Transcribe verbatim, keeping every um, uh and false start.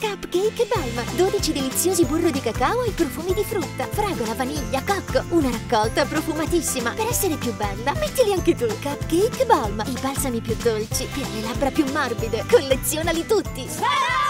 Cupcake Balm, dodici deliziosi burro di cacao e profumi di frutta, fragola, vaniglia, cocco, una raccolta profumatissima. Per essere più bella, mettili anche tu. Cupcake Balm, i balsami più dolci per le labbra più morbide. Collezionali tutti!